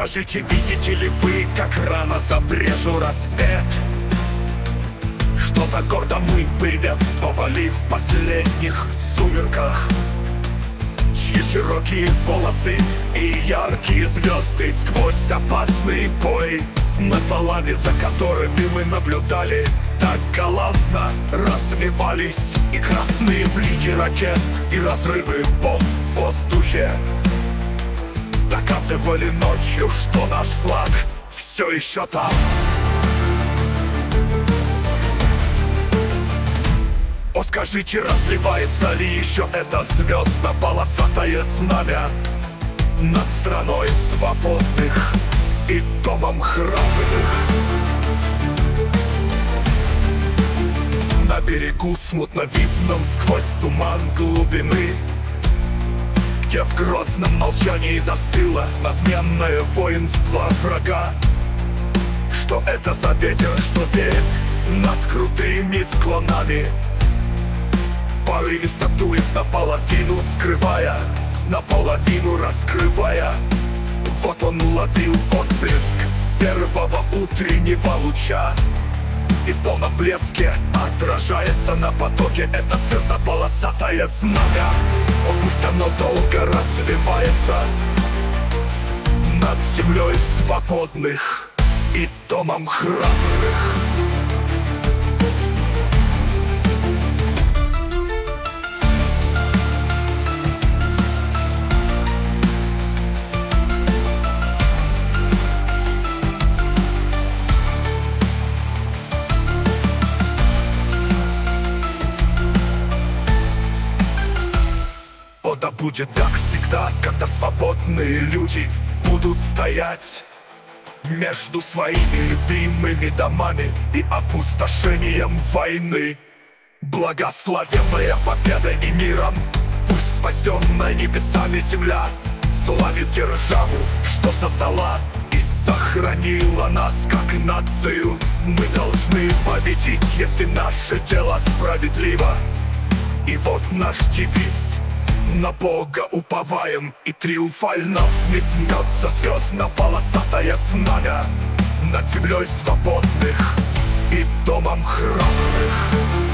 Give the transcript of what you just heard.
Скажите, видите ли вы, как рано забрежу рассвет? Что-то гордо мы приветствовали в последних сумерках, чьи широкие полосы и яркие звезды сквозь опасный бой, над валами, за которыми мы наблюдали, так галантно развивались и красные блики ракет, и разрывы бомб в воздухе доказывали ночью, что наш флаг все еще там. О, скажите, разливается ли еще это звездно-полосатое знамя над страной свободных и домом храбрых? На берегу смутно видном сквозь туман глубины, где в грозном молчании застыло надменное воинство врага. Что это за ветер, что веет над крутыми склонами, порывисто дует наполовину, скрывая, наполовину раскрывая. Вот он ловил отблеск первого утреннего луча, и в полном блеске отражается на потоке это звездно-полосатое знамя. О, пусть оно долго развивается над землей свободных и домом храбрых. О, да будет так всегда, когда свободные люди будут стоять между своими любимыми домами и опустошением войны. Благословенная победой и миром, пусть спасенная небесами земля славит державу, что создала и сохранила нас как нацию. Мы должны победить, если наше дело справедливо. И вот наш девиз: на Бога уповаем, и триумфально взметнется звездно-полосатое знамя над землей свободных и домом храбрых.